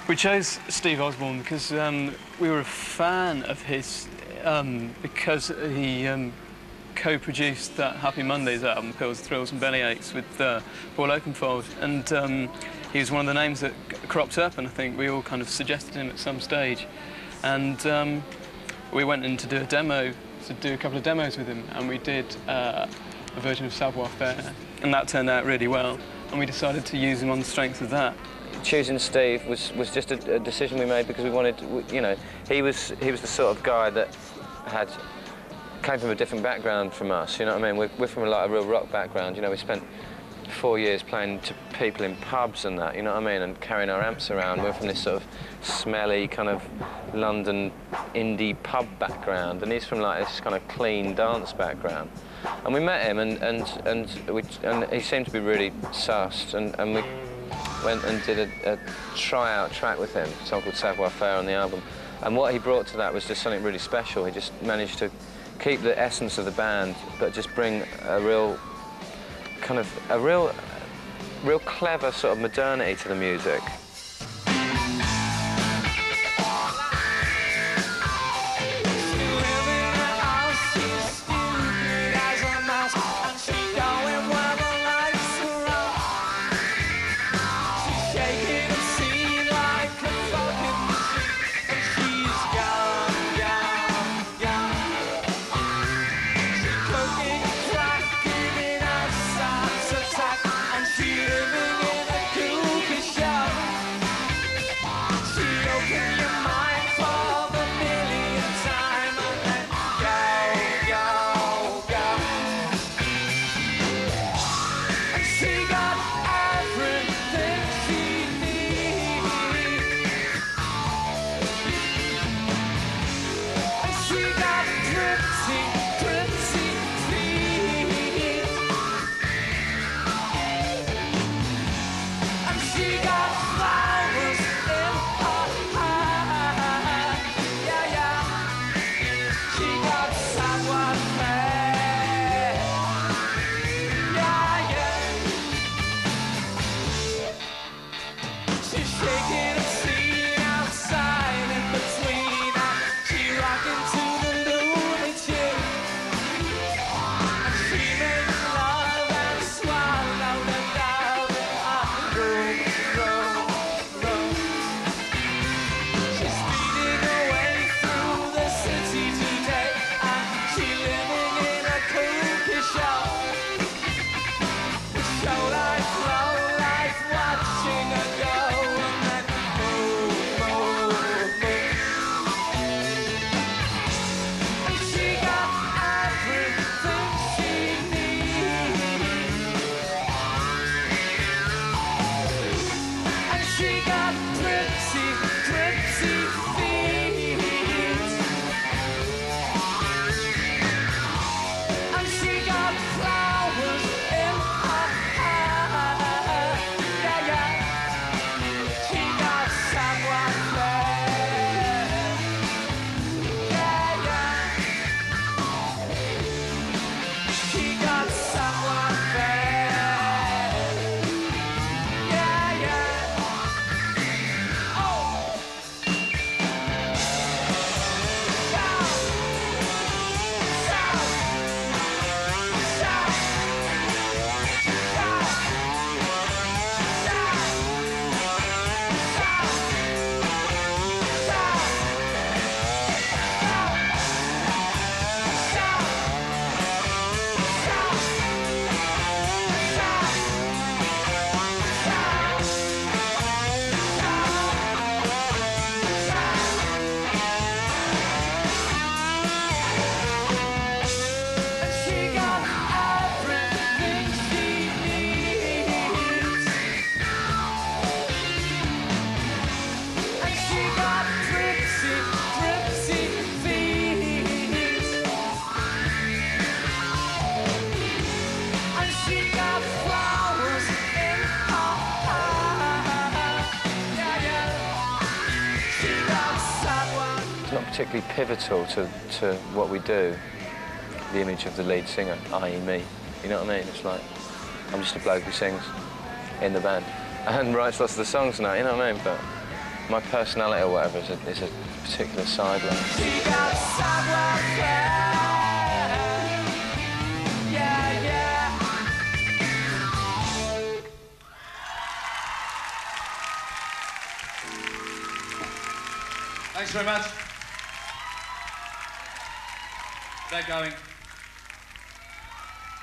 We chose Steve Osborne because we were a fan of his because he co-produced that Happy Mondays album, Pills, Thrills and Bellyaches, with Paul Oakenfold, and he was one of the names that cropped up, and I think we all kind of suggested him at some stage, and we went in to do a demo, to do a couple of demos with him, and we did a version of Savoir Faire, and that turned out really well, and we decided to use him on the strength of that. Choosing Steve was just a decision we made because we wanted, you know, he was the sort of guy that came from a different background from us, you know what I mean? We're from a real rock background, you know, we spent 4 years playing to people in pubs and that, you know what I mean, and carrying our amps around. We're from this sort of smelly kind of London indie pub background, and he's from like this kind of clean dance background. And we met him, and he seemed to be really sussed, and we went and did a tryout track with him, a song called Savoir Faire on the album. And what he brought to that was just something really special. He just managed to keep the essence of the band, but just bring a real clever sort of modernity to the music. It's not particularly pivotal to what we do, the image of the lead singer, i.e. me. You know what I mean? It's like, I'm just a bloke who sings in the band and writes lots of the songs now, you know what I mean? But my personality or whatever is a particular side line. Thanks very much. They're going.